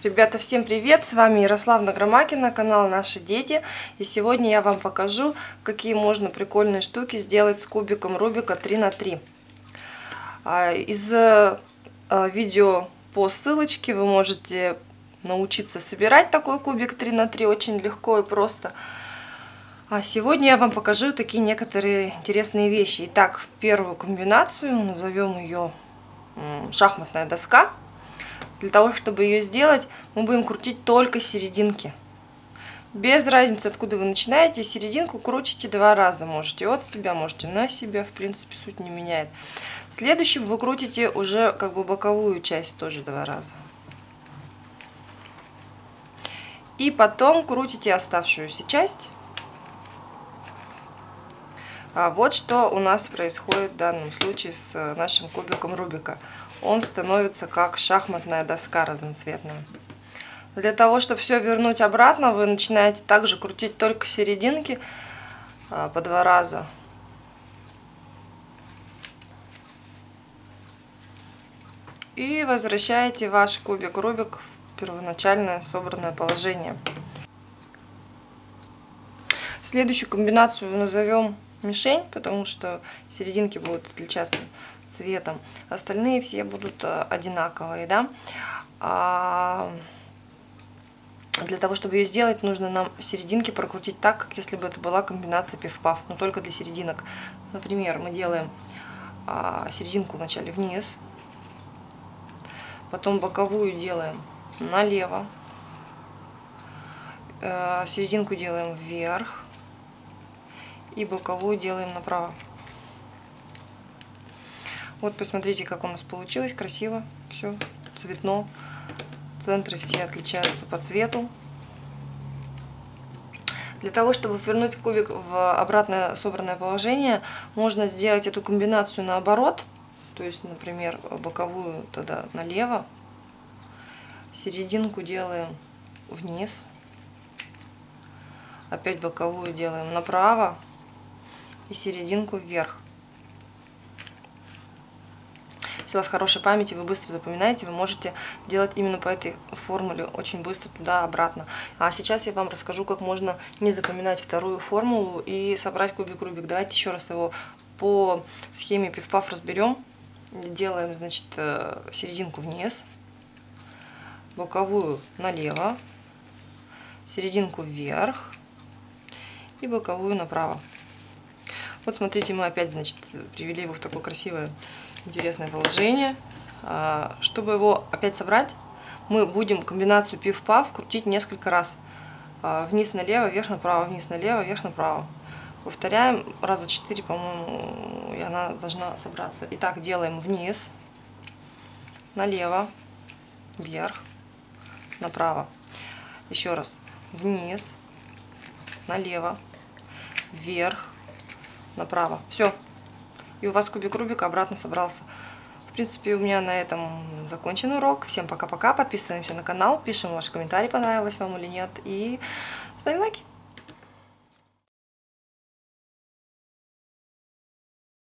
Ребята, всем привет! С вами Ярославна Громакина, канал Наши Дети. И сегодня я вам покажу, какие можно прикольные штуки сделать с кубиком Рубика 3×3. Из видео по ссылочке вы можете научиться собирать такой кубик 3×3 очень легко и просто. А сегодня я вам покажу такие некоторые интересные вещи. Итак, первую комбинацию, назовем ее шахматная доска. Для того, чтобы ее сделать, мы будем крутить только серединки. Без разницы, откуда вы начинаете, серединку крутите 2 раза. Можете от себя, можете на себя, в принципе, суть не меняет. Следующим вы крутите уже как бы боковую часть тоже 2 раза. И потом крутите оставшуюся часть. Вот что у нас происходит в данном случае с нашим кубиком Рубика. Он становится как шахматная доска разноцветная. Для того, чтобы все вернуть обратно, вы начинаете также крутить только серединки по 2 раза. И возвращаете ваш кубик Рубик в первоначальное собранное положение. Следующую комбинацию назовем мишень, потому что серединки будут отличаться цветом. Остальные все будут одинаковые, да? Для того, чтобы ее сделать, нужно нам серединки прокрутить так, как если бы это была комбинация пиф-паф, но только для серединок. Например, мы делаем серединку вначале вниз, потом боковую делаем налево, серединку делаем вверх и боковую делаем направо. Вот посмотрите, как у нас получилось, красиво, все цветно, центры все отличаются по цвету. Для того, чтобы вернуть кубик в обратное собранное положение, можно сделать эту комбинацию наоборот, то есть, например, боковую тогда налево, серединку делаем вниз, опять боковую делаем направо и серединку вверх. Если у вас хорошая память и вы быстро запоминаете, вы можете делать именно по этой формуле очень быстро туда-обратно. А сейчас я вам расскажу, как можно не запоминать вторую формулу и собрать кубик Рубик. Давайте еще раз его по схеме пиф-паф разберем. Делаем, значит, серединку вниз, боковую налево, серединку вверх и боковую направо. Вот смотрите, мы опять, значит, привели его в такое красивое, интересное положение. Чтобы его опять собрать, мы будем комбинацию пиф-паф крутить несколько раз. Вниз налево, вверх направо, вниз налево, вверх направо. Повторяем раза 4, по-моему, и она должна собраться. Итак, делаем вниз, налево, вверх, направо. Еще раз. Вниз, налево, вверх, направо. Все. И у вас кубик Рубика обратно собрался. В принципе, у меня на этом закончен урок. Всем пока-пока. Подписываемся на канал, пишем ваши комментарии, понравилось вам или нет. И ставим лайки.